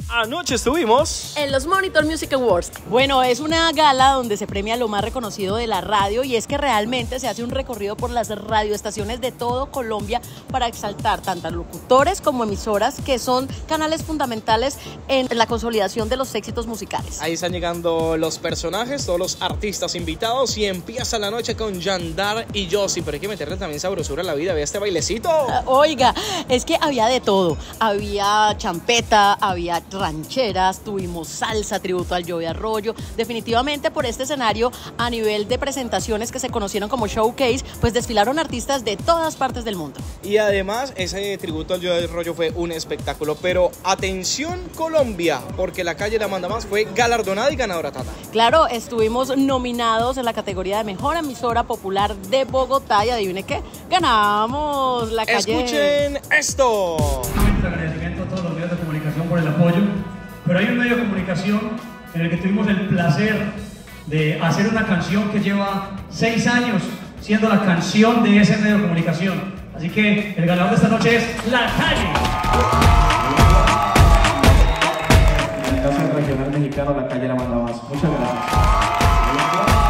Anoche estuvimos en los Monitor Music Awards. Bueno, es una gala donde se premia lo más reconocido de la radio y es que realmente se hace un recorrido por las radioestaciones de todo Colombia para exaltar tanto locutores como emisoras que son canales fundamentales en la consolidación de los éxitos musicales. Ahí están llegando los personajes, todos los artistas invitados y empieza la noche con Yandar y Yossi, pero hay que meterle también sabrosura a la vida. Vea este bailecito. Oiga, es que había de todo. Había champeta, había rancheras, tuvimos salsa, tributo al Joey Arroyo. Definitivamente por este escenario, a nivel de presentaciones que se conocieron como showcase, pues desfilaron artistas de todas partes del mundo. Y además ese tributo al Joey Arroyo fue un espectáculo, pero atención Colombia, porque La Calle La Manda Más fue galardonada y ganadora, Tata. Claro, estuvimos nominados en la categoría de Mejor Emisora Popular de Bogotá y adivine qué, ganamos La Calle. Escuchen esto. Agradecimiento a todos los medios de comunicación por el apoyo, pero hay un medio de comunicación en el que tuvimos el placer de hacer una canción que lleva 6 años siendo la canción de ese medio de comunicación. Así que el ganador de esta noche es La Calle. En el caso del regional mexicano, La Calle La Manda Más. Muchas gracias.